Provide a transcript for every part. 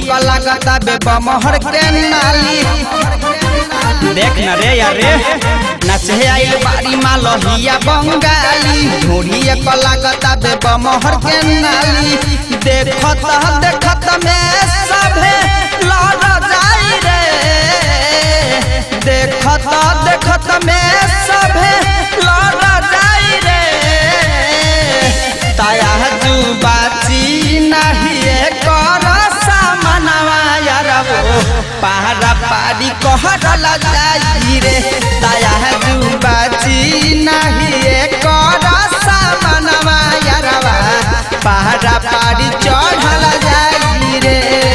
को लगता बेबमहर के नाली देख न रे यार रे नचे आइल बारी मालहिया बंगाली ढोरी को लगता बेबमहर के नाली देखत देखत में सभे लड़ जाई रे देखत देखत में सभे लड़ जाई रे ताया तू बाची नहीं कर सामनवा यार वो पहाड़ा पारी कहरल जाई रे ताया तू बाची नहीं कर सामनवा यार पहाड़ा पारी चढ़ल जाई रे।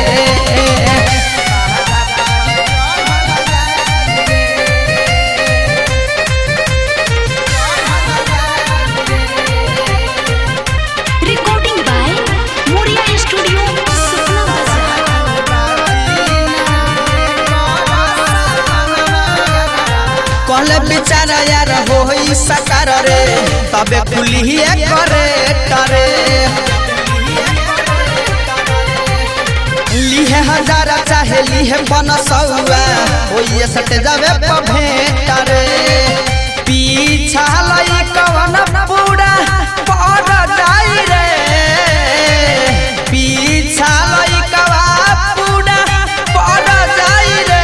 कहले बिचार यार हो सकार रे तबे कुली करे टरे लिहे हजारा चाहे लिहे बनसौआ ओए सटे जावे भेंट रे पीछा लई कवन पूरा पड़ जाई रे पीछा लई कवा पूरा पड़ जाई रे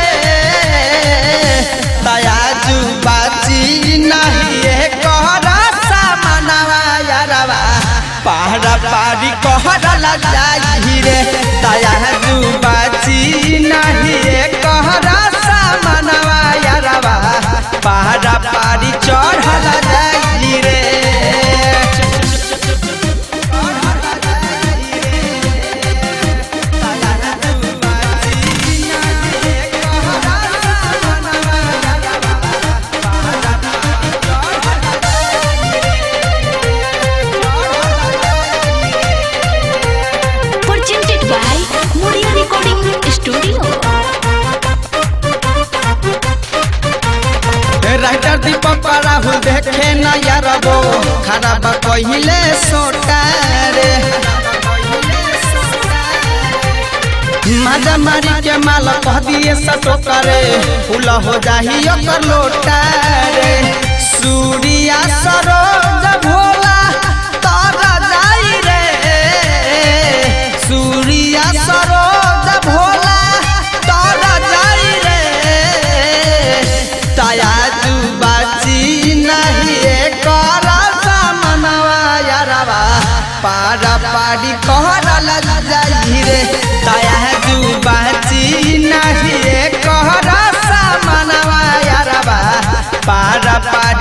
दया बाची नहीं कहरा सामनवा यारवा पहाड़ा पारी कहरल जाई रे दया बाची नहीं कहरा सामनवा यारवा पहाड़ा पारी चढ़ल जाई रे। राइटर दीपक राहुल देखे न यार वो खराब कहिले सोटा रे मजा मारी के माल कह दिए सटो करे फूल हो जाही ओकर लोटा रे सूर्या सरोज भोला तारा जाई रे सूर्या सरोज भोला तारा जाई रे ताया पारा पारी कहरल जाई रे ताया तू बाची नहीं कहरा सामनवा यारवा पारा पारी